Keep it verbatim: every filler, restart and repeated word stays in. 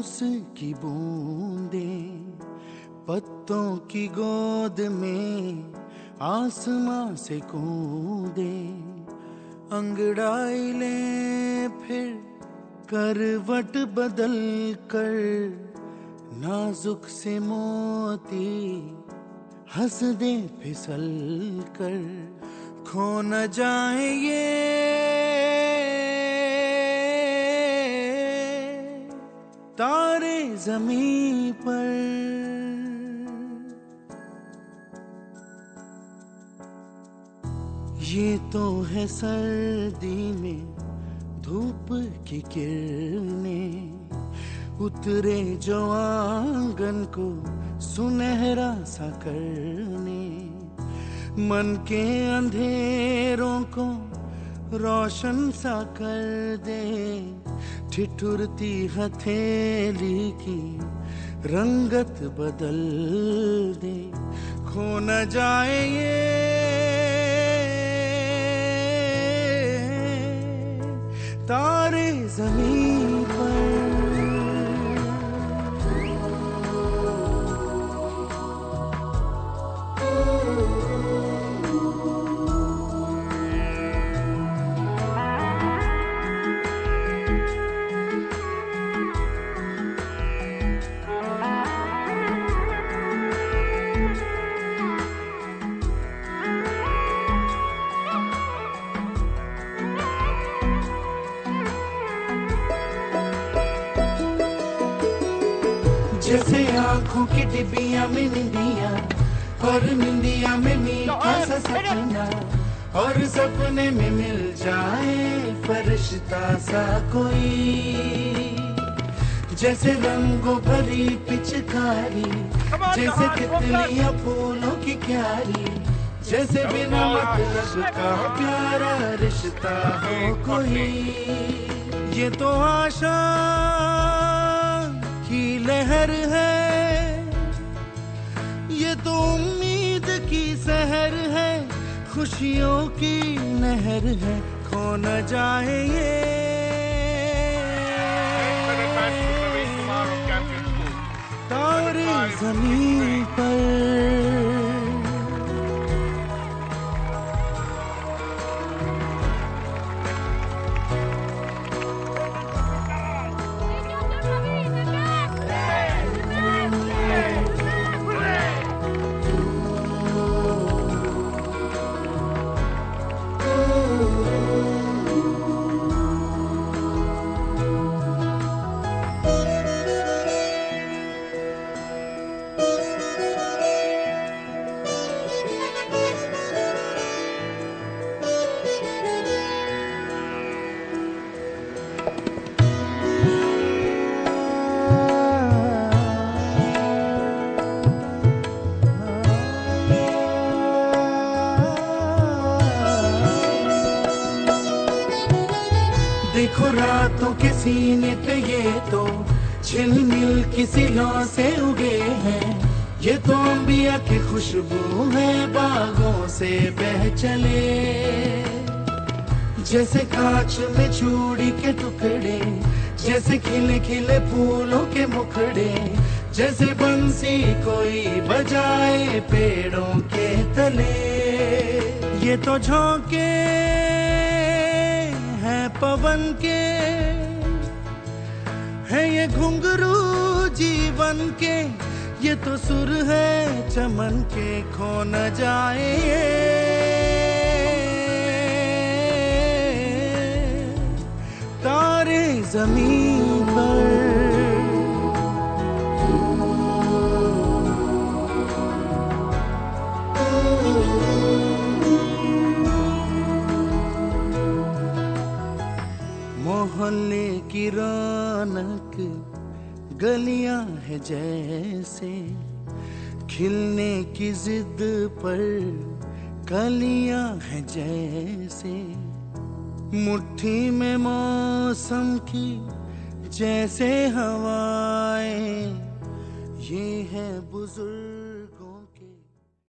ओस की बूंदें पत्तों की गोद में आसमां से कूदे, अंगड़ाई ले फिर करवट बदल कर, नाजुक से मोती हंस दे फिसल कर, खो न जाए ये तारे ज़मीं पर। ये तो है सर्दी में धूप की किरणें, उतरे जो आंगन को सुनहरा सा करने, मन के अंधेरों को रोशन सा कर दे, ठिठुरती हथेली की रंगत बदल दे, खो न जाए ये तारे ज़मीं पर। जैसे आँखों की डिबिया में निंदिया, और निंदिया में मीठा सा सपना, और सपने में मिल जाए फरिश्ता सा कोई। जैसे रंगों भरी पिचकारी, जैसे तितलियां फूलों की क्यारी, जैसे बिना मतलब का प्यारा रिश्ता हो कोई। ये तो आशा की लहर है, ये तो उम्मीद की सहर है, खुशियों की नहर है, खो न जाए ये तारे ज़मीं पर। देखो रातों के सीने पे ये तो झिलमिल किसी लौ से उगे हैं, ये तो अंबिया की खुशबू है बागों से बह चले। जैसे कांच में चूड़ी के टुकड़े, जैसे खिले खिले फूलों के मुखड़े, जैसे बंसी कोई बजाए पेड़ों के तले। ये तो झोंके पवन के है, ये घुंघरू जीवन के, ये तो सुर है चमन के, खो न जाए तारे ज़मीं पर। मोहल्ले की रौनक गलियां है जैसे, खिलने की जिद पर कलियां है जैसे, मुट्ठी में मौसम की जैसे हवाएं, ये है बुजुर्ग